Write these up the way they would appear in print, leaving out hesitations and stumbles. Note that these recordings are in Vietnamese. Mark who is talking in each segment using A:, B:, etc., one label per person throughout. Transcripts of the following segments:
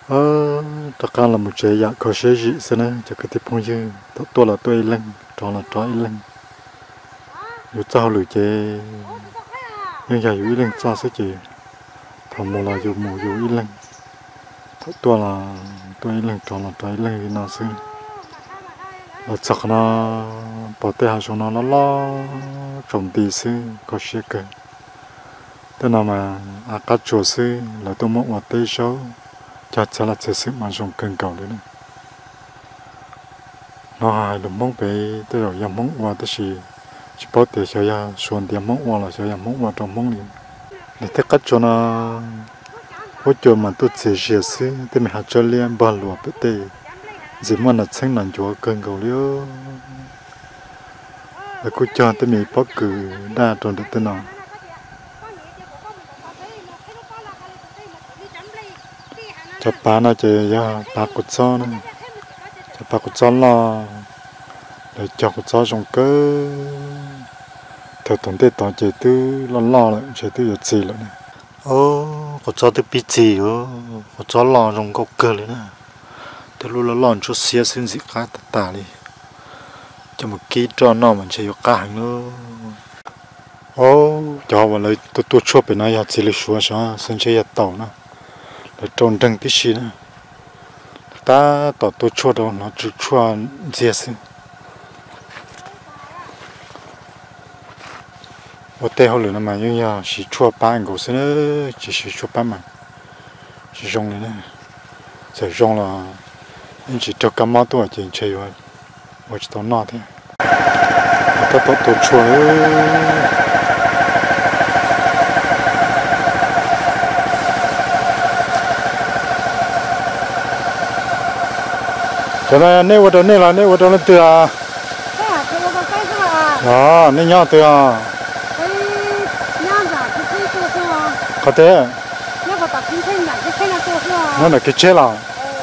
A: tất cả là một chế dạ có chế gì thế này cho cái tiếp phong dư tôi là tôi lên trò là trò lên dù sao lười chế nhưng giờ dù lên sao sẽ chỉ thằng một là dù mù dù lên tôi là tôi lên trò là trò lên vì nó xưa là chắc nó bỏ tay hàng xuống nó lo trồng tì xưa có chế cơ thế nào mà các chỗ xưa là tôi muốn vào tây số cho là chế sức mà dùng cân cầu đấy này nó hay là mong về tôi rồi giờ mong vào tới chỉ bảo để cho ya xuân tiền mong vào là cho ya mong vào trong mong liền để tất cả cho nó hỗ trợ mà tôi sẽ chia sẻ thì mình học cho liên ban lúa bữa tây chỉ mà là sáng làm chúa cân cầu liêu để cô cho tôi mình bắt cử đa trong được tên nào cho bà nó chơi ya bà cột gió nữa cho bà cột gió lo để cho cột gió trong cơ theo tổng thể toàn chơi tư lo lại chơi tư được gì lại này cột gió tư bị gì cột gió lo trong gốc cơ này nè từ lúc lo cho xe xin gì cả tả đi cho một ký cho nó mình chơi cả hàng nữa cho vào lấy tôi chua bên này chỉ là xua sao xin chơi tàu nữa để trồng trăng tí xí nữa ta tỏ tôi chua đâu nó chỉ chua dễ xin ở đây họ lựa mà như nhau chỉ chua ba anh cũng xin nữa chỉ chua ba mà chỉ rong này nè sẽ rong là anh chỉ cho cá máu tôi chỉ chơi rồi chỉ tao nọ thế ta tỏ tôi chua cho nên nếu vào đó là từ nên nhau từ có thế nó là cái chế là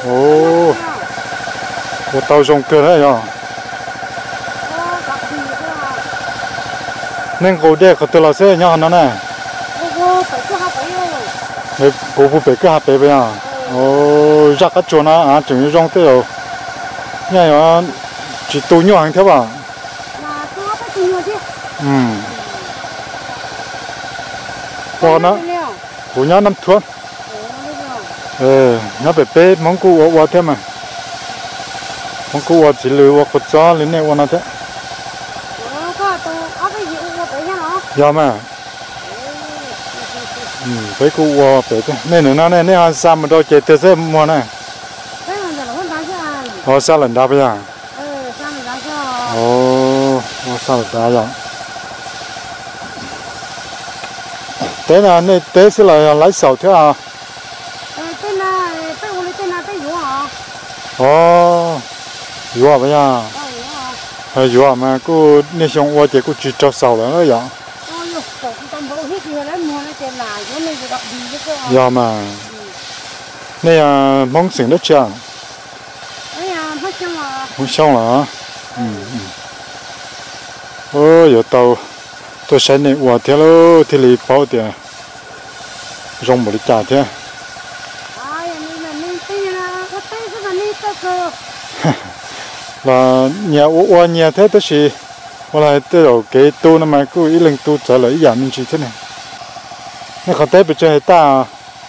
A: một tàu rong cơ đấy nhở nên cô đây có từ là xe nhau nó này cô phải cứ hạt bé bây giờ ra cái chỗ nó chừng như rong tới rồi nghe mà chỉ tu nhỏ hàng thế bà qua nó của nhau năm thuốc nó phải bé mong cụ qua thế mà mong cụ qua chỉ lừa qua cột gió lên này qua nó thế giờ mà với cụ qua bé thế nên nữa nó này nên ăn sao mà đâu chạy tới thế mua này sao lần đó bây giờ sao lần đó rồi thế là này thế sẽ là lấy sầu thế à dùa à bây giờ dùa mà cô nên xong qua chỉ cô chỉ cho sầu là nó vậy giờ mà này mong xỉn đất chưa không xong là giờ tàu tôi sẽ này qua theo lo thì lấy bao tiền rong một trả thế là nhà qua nhà thế đó thì qua lại tới rồi cái tu nó mà cứ ý lần tu trở lại giảm mình chỉ thế này nó có tới bị chơi ta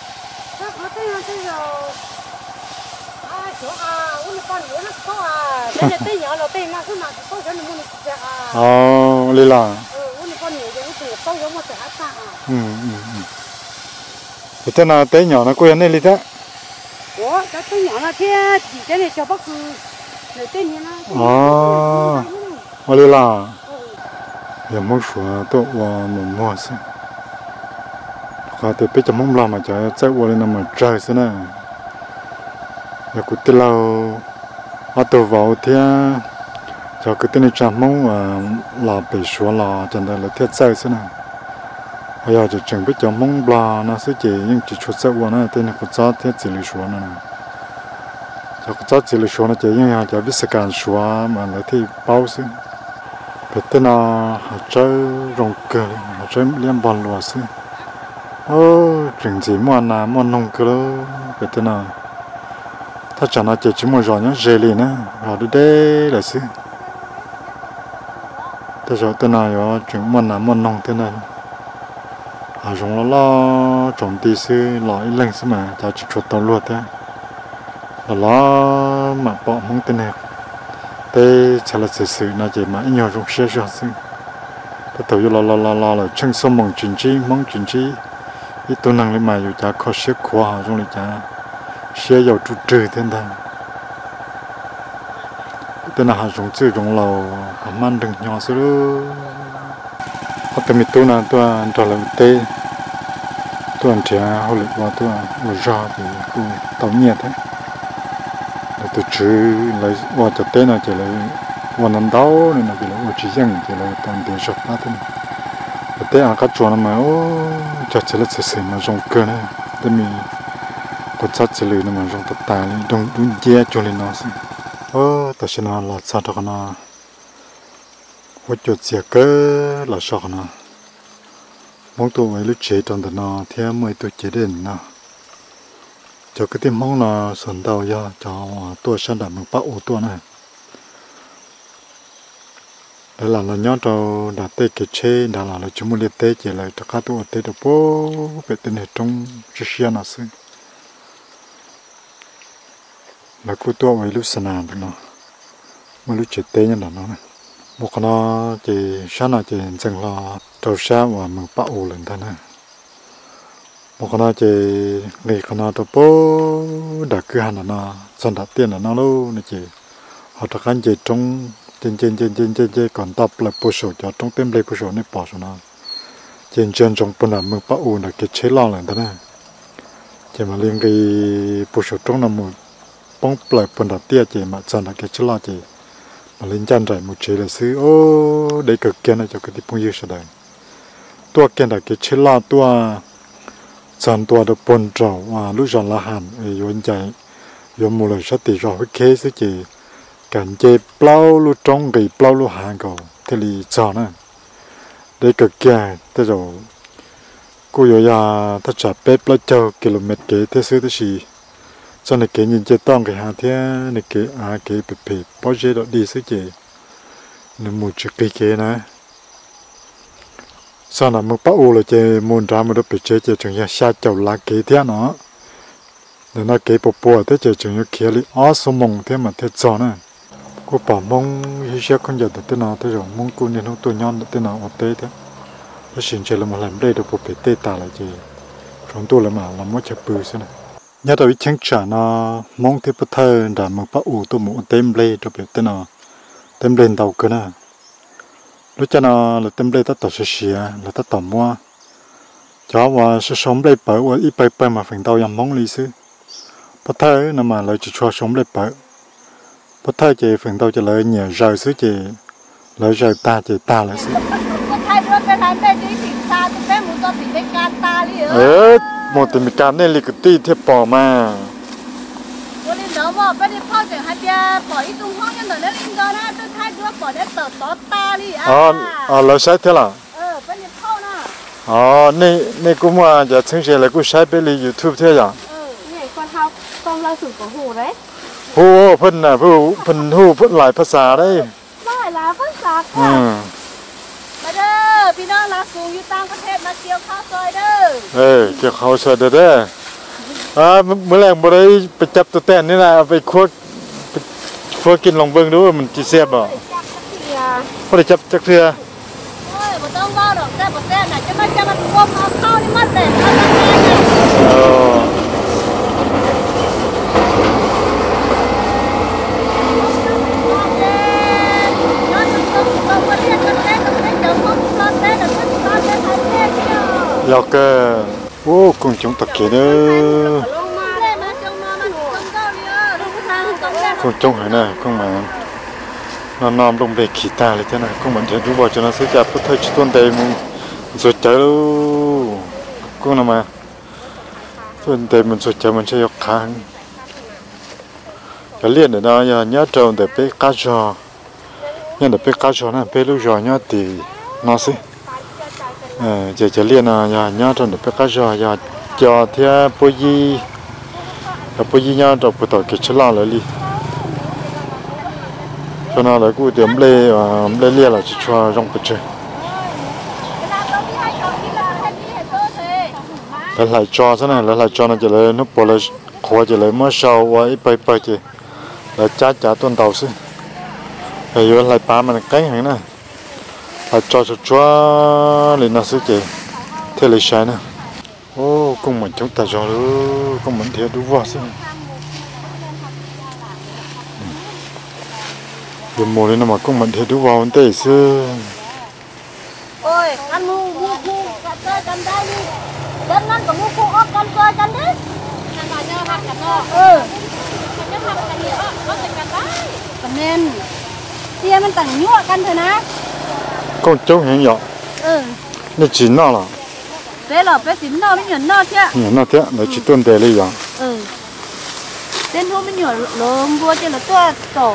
A: lý là thế nào té nhỏ nó quen đây lý thế
B: té nhỏ là thế chỉ cái này cho bác người tên như nó
A: lý là giờ muốn sửa tôi vào một mùa xem có thể biết cho mong làm mà cho chạy qua lên mà trời thế này giờ cũng từ lâu tôi vào thế cho cái tên này chạm mong là bị xuống là chẳng phải là thiết sai thế này bây giờ chỉ chẳng biết cho mong là nó sẽ chỉ nhưng chỉ chút sai qua nó tên này cũng cho thiết chỉ là xuống này cho cái cho chỉ là xuống nó chỉ nhưng mà cho biết sự can xuống mà lại thì bao xí cái tên nào chơi rong cờ chơi liên ball luôn xí chừng gì mua nông cơ cái tên nào ถ้าจะน่าจะชิมรอเนี่ยเจลีนะเราได้เลยสิแต่จะตัวไหนวะจึงมันน้ำมันนองตัวนั้นจงล้อจงตีซื้อหล่ออีเล่งสิมาจะจุดตัวลวดนะล้อมาปอกมึงตัวไหนแต่ชาลสื่อน่าจะมาอีหยอจงเชื่อสิแต่ตัวอยู่ล้อเลยช่างสมองจินจีมองจินจีอีตัวนั่งเลยมาอยู่จะขอเชื่อขวาจงเลยจะเชื่ออยู่จุดเจอเท่านั้นตัวน่าจงจื้อจงเรามันดึงหยอสิลูเขาจะมีตัวนั้นตัวตัวเราเตะตัวอันเดียวเขาเรียกว่าตัวอุจจาระที่กูตัวเนี้ยท่านแล้วตัวจื้อเลยว่าจะเตะน่ะจะเลยวันนั้นดาวนี่น่ะจะเลยว่าจียังจะเลยตอนเดือนชกนะท่านเตะอากาศจวนมาโอ้จะเฉลิมเสียมาจงเกินนะแต่มีก็จัดเฉลิมมาจงตัดตาเลยดงดุนเจียจวนเลยนะสิแต่ฉันน่ะหลับซะทุกคนนะว่าจุดเสียเกินหลับชอกนะมองตัวไว้ลุเจตอนแต่นอเทียมไม่ตัวเจเด่นนะจะก็ที่มองนะส่วนดาวยาจะตัวฉันดับมันปะโอตัวนะแล้วเราย้อนเราดัดเตะเกเชดัดเราจุ่มเลือดเตะเจเลยตะการตัวเตะตัวโป๊เป็นตัวเหตุงเชียนะสิแล้วก็ตัวไว้ลุสนานเนาะไม่รู้เจเตะยังไงเนาะบอกนะเจฉันน่ะเจจังละเราเช้าว่ามันปะโอเลยท่านนะบอกนะเจเลยขนาดตัวโป๊ดักคือหันนะสันดัดเตี้ยนะลูนี่เจเอาตะการเจจงเจก่อนตับเลยผู้ชมจะต้องเต็มเลยผู้ชมในปอดนะเจจงปนมันปะโอนะเกเชล่าเลยท่านนะเจมาเลี้ยงกีผู้ชมตรงนั้นมันป้องเปลือกปนดัดเตี้ยเจมาสันดัดเกเชล่าเจมาเล่นจันใจมุเชลซื้อโอ้ได้เกิดแกน่าจะเกิดที่ปุ่งยืดแสดงตัวแกน่ะเกิดเชล่าตัวจันตัวเดปนเจ้าว่าลูกจันละหันย้อนใจย้อนมูลสติจ่อเคสเจกันเจเปล่าลูกจงกับเปล่าลูกหางเขาที่ลีจ่อน่ะได้เกิดแกแต่เจ้ากูอยู่ยาถ้าจับเป๊ะแล้วเจ้ากิโลเมตรเกตที่ซื้อที่ชีcho nên cái nhìn chơi tông cái hàng thế này cái cái bể bao giờ đó đi xứ chơi nên một chiếc cái này sau này một bao là chơi muốn ra một đôi bể chơi chừng như xa chậu lá cái thế nó nên nó cái bộ thế chơi chừng như kia li số mông thế mà thế cho này cô bảo mông hi xe con giờ thế nào thế rồi mông cô nên không tôi nhon thế nào ở tây thế nó xin chơi là một làm đây được bộ bể tây ta lại chơi chúng tôi là mà làm một chập bự thế này nhớ tới chẳng trả nó mong thì bắt thơ đã một bác ủ tôi muốn tem lê cho biết tên nó tem lên đầu cơ nè lúc cho nó là tem lê ta tỏ xìa là ta tỏ mua cho và sẽ sống lê bở và ít bở mà phần đầu yam mong lý sư bắt thơ nó mà lại chỉ cho sống lê bở bắt thơ chỉ phần đầu chỉ lại nhờ rời xứ chỉ lại rời ta chỉ ta lại xứ một tình cảm nên lịch ti thiệp bỏ mà.
B: Tôi lên đó mà bây giờ phao chẳng hay bia bỏ ít tung hoang cho nó lên đó na tôi thay đứa bỏ để tờ tó ta đi
A: là sai thế là.
B: Bây giờ phao na.
A: Này cũng mà giờ thường xuyên là cũng sai bên YouTube thế à?
B: Này con lao sử của Hồ đấy.
A: Hồ phân là phân lạiภาษา đấy.
B: Lại là ภาษา มาเด้อพี่น้องรักสูงอยู่ต่างประเทศมาเกี่ยวข้าวซอยเด้อ
A: เกี่ยวข้าวซอยเด้อเมื่อแรงบ่ได้ไปจับตัวแตนนี่นะไปคั่วกินลองเบิ่งดูว่ามันสิแซ่บบ่บ่ได้จับจักเทื่อ
B: บ่ต้องเว้าดอกแซ่บบ่แซ่บน่ะจะมาคั่วข้าวนี่มันแต่
A: แล้วก็โอ้คงจงตะเกียบเด้อคงจงหายน่ะคงมานอนลงไปขี้ตาเลยจ้ะน่ะคงมันจะรู้บ่จะน่ะสิจับพุทธชิต้นใดมึงสดใจคงน่ะมาต้นใดมันสดใจมันใช้ยกค้างก็เรียนเด้อนะอย่าญาติเจ้าแต่ไปกาจอเนี่ยแต่ไปกาจอน่ะไปลูกจอญาติเนาะสิจะเรียนอย่าญาติเด็กก็จะอย่าเที่ยวปุยแต่พอยี่ย่าจะไปต่อเกชลาเลยลิฉะนั้นเลยกูเตรียมเล่เลี้ยละชัวร์จงไปเจอแล้วหลายจอซะนะแล้วหลายจอนั่นจะเลยนุบปเลยขวจะเลยเมื่อเช้าไว้ไปเจแล้วจ้าต้นเต่าซิไอ้ยังหลายปลามันใกล้หังนะหลายจอชัวร์เลยน่าซื้อเจเทเลชัยนะโอ้กุ้งเหมือนจุกตาจอเลยกุ้งเหมือนเทียดูว่าซิเดี๋ยวโมเลยนะมากุ้งเหมือนเทียดูว่ามันเตะซิ
B: โอ้ยอันมูกันเจอกันได้ดิเดินนั่นกับมูคู่ออกกันเจอกันดิกันมาเจอหักกันเนาะมันจะหักกันเนี่ยเขาจะกันได้กันเน้นเตี้ยมันต่างยั่วกันเถอะนะ
A: กุ้งจุกเห็นหยอกนี่จีน่าล่ะ
B: เป๊ะหรอเป๊ะจีน่าไม่หย่อนน่าเท่า
A: หย่อนน่าเท่าเราจีต้นเตะเลยอย่าง
B: เต้นทุ่มไม่หย่อนลมบัวเจอแล้วตัวโต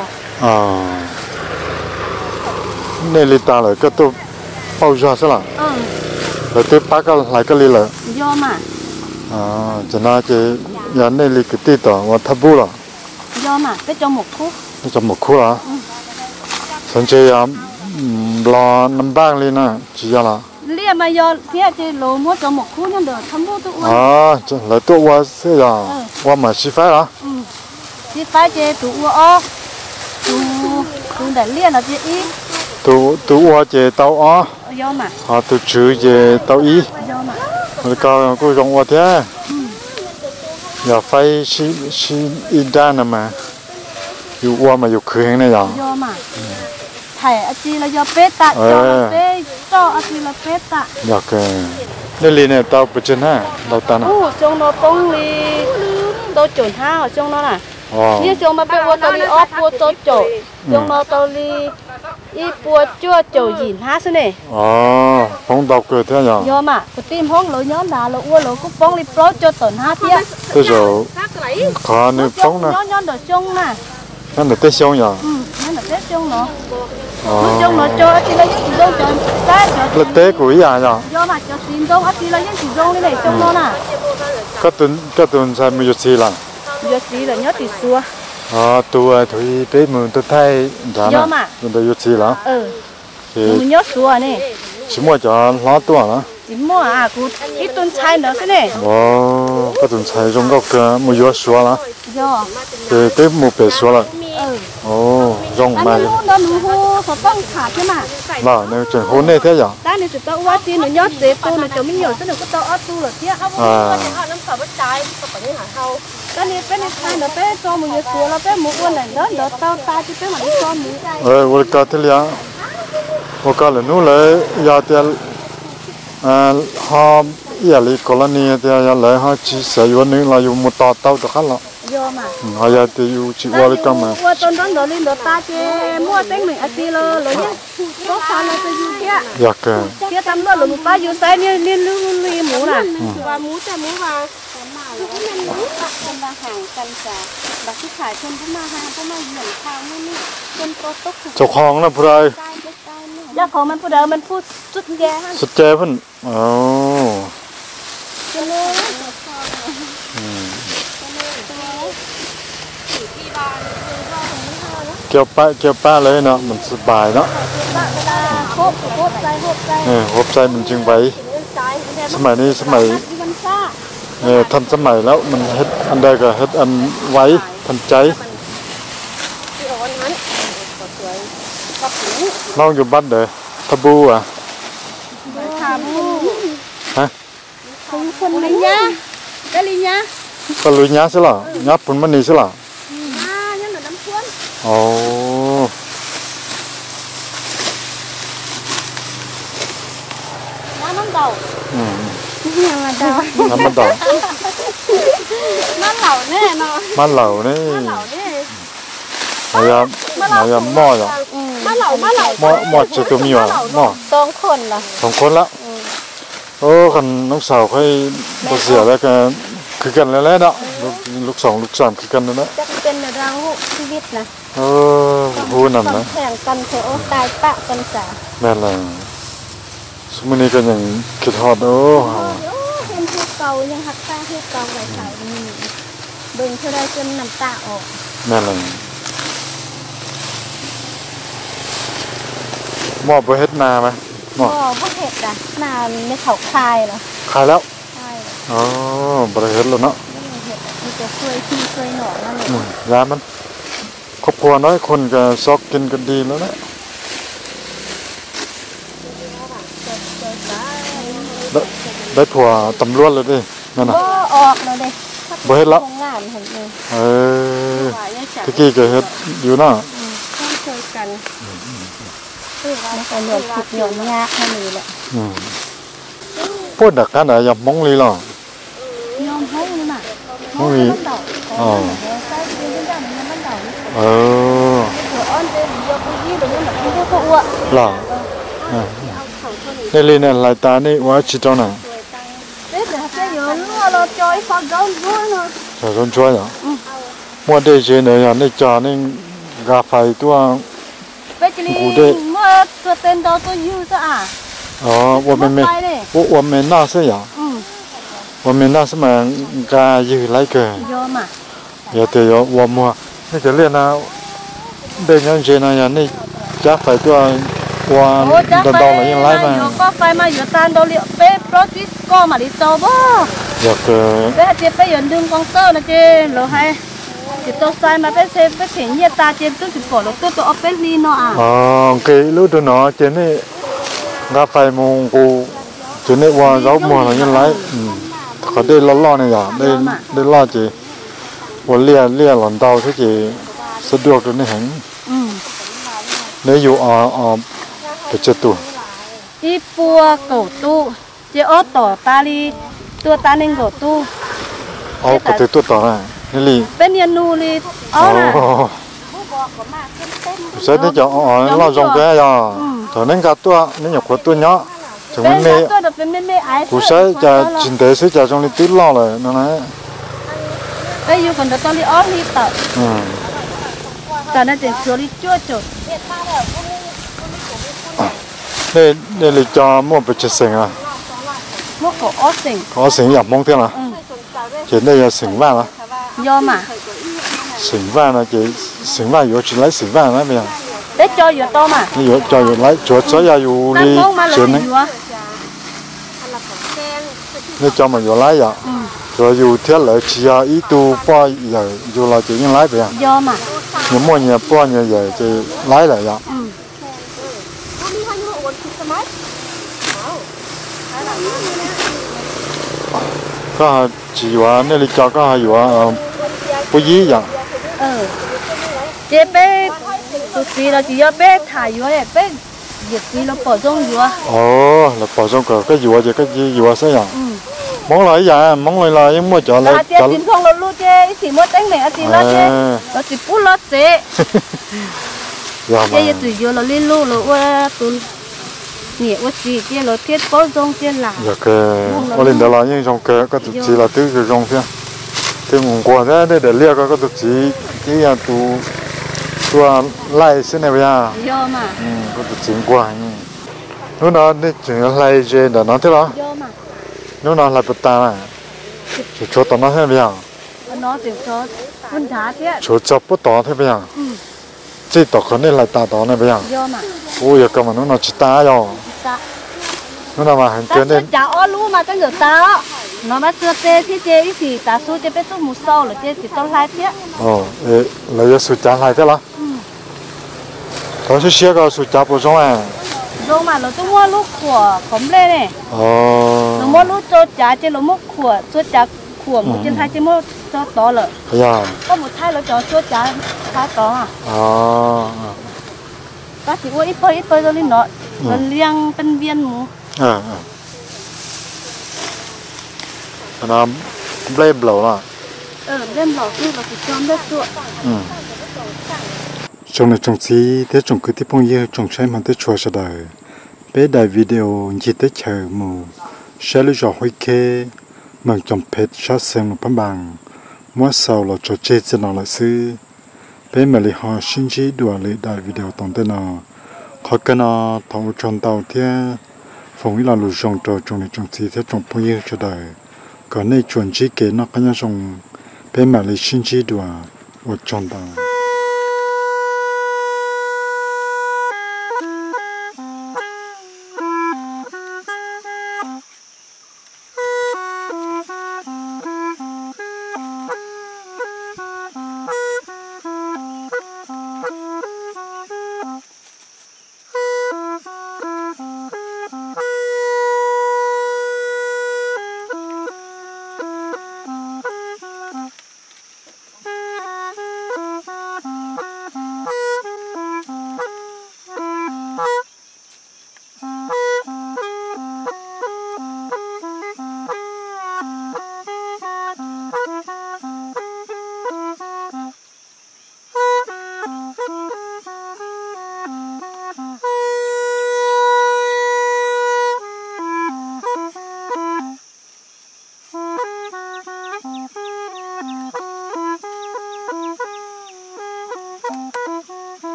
A: นี่ลิตาเลยก็ตัวเป่าจ้าซะละแล้วตัวปากก็หลายก็เลยเลย
B: ยอม
A: จะน่าจะยันนี่ลิกิติต่อว่าทับบุล่ะ
B: ยอมไปจมูกคู่
A: จมูกคู่ล่ะสนใจยามรอน้ำบ้างเลยนะจีจ้าล่ะ
B: เรียกมายอเทียจีโลมัวจมูกคู่นั่นเด้อทำบุตัวอ้
A: วนจะแล้วตัวว่าเสียว่ามาชีไฟล่ะ
B: ชีไฟเจตัวอ้วนตัวแต่เลี้ยนอะเจอี
A: ตัวว่าเจเต้าอ๋
B: ยอม
A: ตัวชื่อเจเต้าอี
B: ยอม
A: แล้วก็กูจงว่าเท่อย่าไฟชีอินด้านนะมาอยู่ว่ามาอยู่คืนนี่อย่าง
B: ยอมไถ่อาจีเรายอเป๊ะตะจอเป๊ะจ่ออาจีเราเป๊ะตะ
A: อยากนี่ลีเนี่ยเต้าปัจจุบันเราตานะ
B: จงเราต้องลีโตโจนห้าจงเราน่ะนี่จงมาเป็นวัวตัวลีออฟวัวโตโจจงเราตัวลีอีปัวจั่วโจหยินห้าสิเนี่ย
A: ฟ้องดอกเกิดเท่าอย่าง
B: ยอมปฏิมห้องเราย้อนด่าเราอ้วนเราก็ฟ้องรีบร้อยจน5เที่ย
A: ตัวโจขาเนี่ยฟ้องนะ
B: ย้อนเดือดจงน่ะ
A: นั่นเดือดเตะช่องอย่าง
B: นั่นเดือดเตะจงเนาะจงเนาะโจที่เรายังจีจงจนได้
A: โจเราเตะกุยอย่าง
B: ยอมโจสินจงที่เรายังจีจงนี่เลยจงเนาะน่ะ
A: ก็ตุนใช้มือยุดสีหลัง
B: ยุดสีเลยย้อนติดซัว
A: ตัวถุยเป๊ะมือตัวไทยจานะมันจะยุดสีหลัง
B: มันย้อนซัวนี่
A: ชิมัวจะล้อตัวนะ
B: ชิมัวกูอีตุนใช้เนาะสิเนี่ย
A: ก็ตุนใช้จงก็คือมือยุดซัวละเป๊ะมือเป๊ะซัวละจงมา
B: เลยอันนี้หูเขาต้องขาดใช่ไหม
A: เนี่ยจะหูเนี่ยเท่าอย่าง
B: ด้านนี้จะต้องว่าจีนย้อนเสียตัวเนี่ยจะไม่หย่อนซะหนึ่งก็ต้องอัดตัวเหรอเที่ยเขาบอกว่าเนี่ยน้ำขาวว่าใจเขาปฏิหารเขาด้านนี้เป็นในไทยเนาะเป็นจอมือเสือเราเป็นหมูอ้วนเลยเนาะเดี๋ยวเตาตาจะเป็นเหมือนจอมือ
A: วันก่อนที่เลี้ยงวันก่อนเลยนู้นเลยยาเตียหอมอย่าลีกรณีเตียยาเลยฮะชีเสียอยู่นึงเราอยู่มุดต่อเตาตัวขันละ
B: ยอม
A: เขาอยากจะอยู่ชีวาลิกรรม
B: ว่าตอนนั้นเราเรียนเราตาเจมั่วเต็งหนึ่งอาทิตย์เลยเนี่ยก็ฟังเราจะอยู่เที่ย
A: อยาก
B: เที่ยทำเรื่องหรือป้าอยู่ไซเนี่ยเลี้ยงลูกลีหมูน่ะว่าหมูแต่หมูว่าคือก็มันรู้ปักกันมาห่างกันจ้ะบักที่ขายคนเข้ามาห่างเข้ามาเหยียบทางนี่เป็นโต๊ะตุ๊ก
A: เจ้าของนะผู้ใด
B: เจ้าของมันผู้ใดมันพูดสุดแย่
A: สุดแย่พุ่นเกี่ยวป้าเลยเนาะมันสบายเนาะ
B: โคบ
A: ใจมันจึงไว้สมัยนี้สมัยทันสมัยแล้วมันเฮ็ดอันใดก็เฮ็ดอันไว้ทันใจน้องอยู่บ้านเด้อทับบูฮะ
B: คนลิญญาได้ลิญญา
A: ก็ลิญญาใช่หรองับปุ่นมันนี่ใช่หรอน้
B: ำเต่า
A: น้ำมันเต่าน้ำมันเหล่า
B: แน่นอน
A: มันเหล่านี่นายหม้อจ้ะหม้อจะตัวมีวะหม้อ
B: 2 คนละ
A: 2 คนละคนน้องสาวค่อยตัวเสียแล้วก็คือกันแล้วเนาะลูก2 ลูก 3คือกันแล้วนะ
B: จะเป็นรางชีวิตนะ
A: หูนั่นนะ
B: แข่งกันเถอะตายปะกันจ้ะ
A: แม่ละสมัยนี้ก็ยังคิดฮอด
B: เห็นผู้เก่ายังหักตาผู้เก่าไว้เก่านี่เบิ่งเท่าไรจนน้ำตาออก
A: นั่นเลยหม้อไปเฮ็ดนาไหมหม้อ
B: บ่เฮ็ดอ่ะนาไม่เขาคายเหรอ
A: คายแล้ว
B: คาย
A: อ๋อบ่ได้เฮ็ดแล้วเนาะ
B: มีแต่ช่วยพี่ช่วยหนอนนั่นแหละ
A: ยามันครอบครัวน้อยคนก็ซอกกินกันดีแล้วนะได้ผัวตำรวจเลยดินั่นน่ะ
B: ออกแล้วเด้
A: บ่เฮ็ดละตะกี้ก็เฮ็ดอยู่น่ะ
B: ช่วยกันตำรวจถูกหย่อนยากนั่นนี่แหละ
A: พูดดักกันน่ะอย่ามองลีหรอก
B: ยอมให้นี่น่ะ
A: มองลีอ๋อหรอนี่ลีเนี่ยลายตานี่ว่าชิโตน่ะจะร้อนช่วยเหรอเมื่อได้เจอเนี่ยนี่จอนี่กาไฟตัว
B: กูได้เมื่อตัวเต็นตัวยูซะอ่ะ
A: อ๋อ我们那是呀我们那是嘛กาอยู่ไรเกิน
B: ยอมอ่ะ
A: 有的有我们那个练啊ได้ยังเจอเนี่ยนี่จ้าไฟตัววันเดินต่อเลยยังไล่มา
B: ก็ไฟมาอยู่ตามโดเลียเป๊ะโปรติสก็มาดิโตบ่
A: อยาก
B: เป๊ะเจ๊ไปยืนดึงกองเตอร์นะเจ๊เราให้จิตโตไซมาเป๊ะเซเป๊ะเห็นเยี่ยตาเจ๊ตุ้งสิบก่อนแล้วตัวเอาเป๊ะลีเนาะ
A: อ๋อโอเครู้ตัวเนาะเจ๊นี่กาไฟมงกูเจ๊นี่วันเราหมัวเลยยังไล่เขาได้ล่อเนี่ยอย่างได้ล่อเจ๊วันเลี้ยหล่อนเตาที่เจ๊สะดวกตัวนี้เห็นเนี่ยอยู่ไปเจอตัว
B: ที่ปัวเก่าตู้เจ้าต่อตาลีตัวตาหนึ่งเก่าตู้
A: เอาก็ตัวต่อนะนี่ลี
B: เป็นยันนูลีอ๋อ
A: ใช่ที่จะเราจงแก่ยาตอนนั้นก็ตัวนี่อย่างคนตัวเนาะถึงไม่กูใช้จะจินเตอร์ใช้จะจงลีติดล่อเลยนั่นแหละ
B: ไปอยู่คนตัวลีอ้อมลีต่อตอนนั้นจะชัวลีจ้วจุด
A: นี่เลยจะมั่วไปจะสิงอ่ะ
B: มั่วขอสิง
A: อยากมองเท่าไหร่เห็นได้ยังสิงบ้างละ
B: ยอมอ่ะ
A: สิงบ้างนะเจ๊สิงบ้างอยู่ที่ไรสิงบ้างนะเมีย
B: ได้จออยู่โตมา
A: นี่อยู่จออยู่ไรจอจะอยู่ลีเจนนี่นี่จอมาอยู่ไรอ่ะจออยู่เท่าไหร่ชีอาอีตูป้าใหญ่อยู่เราจะยังไรไปอ่ะ
B: ยอมอ่ะ
A: ยังมั่วเนี่ยป้าเนี่ยใหญ่จะไรเลยอ่ะก็จีว่าเนี่ยลิจาก็อยู่ว่าปุยอย่าง
B: เจ๊เป้ตุสีเราจีว่าเป้ถ่ายอยู่เนี่ยเป้หยิบสีเราปอดจงอยู่อ่ะ
A: อ๋อเราปอดจงก็อยู่ว่าจะก็อยู่ว่าซะอย่างมองหลายอย่างมองหลายยังมั่วจ่อเลย
B: เจ๊จินทองเราลูเจ๊สีมั่วเต้งเหม่จีเราเจ๊เราจีปุ๊เราเจ๊เจ๊ยังตุยอยู่เราเลี้ยลูเราว่าตุนเนี่ยว่าจีเจ้าเราเทียบป้อนจงเจ้าหล่ะ
A: อยากเกอเล่นดารายังจงเกก็ตุจีเราตื้อคือจงเพี้ยถึงองค์กรได้เดี๋ยวเรียกก็ตุจีที่ยังตัวไล่เส้นไหนไปอ่ะ
B: ยอมอ่ะ
A: ก็ตุจีกว่านู่นน่ะนี่ถึงไล่เจนเดี๋ยวนั่นที่ละ
B: ยอมอ่ะ
A: นู่นน่ะไล่ปุตตาน่ะจะชดต่อนั่นใช่ไหมอ่ะ
B: น้องถึงชดคุณท้าเที่ย
A: ชดจับปุตต่อใช่ไหมอ่ะจีต่อคนนี้ไล่ตาต่อใช่ไหมอ่ะ
B: ยอมอ่ะ
A: โอ้ยก็มันนู่นน่ะจิตตายอ่ะนู่นน่ะมาเห็นเจนเนี่ย
B: จะอ้อรู้มาตั้งแต่ตาnó mà chưa tê thì tê ít gì ta số tê biết số một sau là tê chỉ tao hai thế
A: lấy số trả hai thế là tao sẽ xé cái số trả bổ sung à
B: rồi mà nó tôi mua lúc của khóm lên này nó mua lúc cho trả chứ nó mua của số trả của một trên hai chứ mua cho to rồi có một thay nó cho số trả hai to bác chỉ mua ít phơi rồi lên nó liang bên viên mu
A: nó blame blow là
B: blame blow thì là chỉ cho đất ruộng
A: trong này trồng xí thế trồng cứ tiếp phong yêu trồng trái mà tới chùa sẽ đời bé đại video chỉ tới chờ mù sẽ lấy giỏ huy kê mừng trồng pet sát xem một bấm bằng mua sau là cho chơi cho nó lại sư bé mà lấy họ xin chỉ đùa lấy đại video tổng tên nó họ cái nó thầu trồng tàu thế phong yêu là lùi trồng này trồng xí thế trồng phong yêu cho đời còn này chuẩn chỉ kế nó cái nhau trồng 别买了星期多，我长大。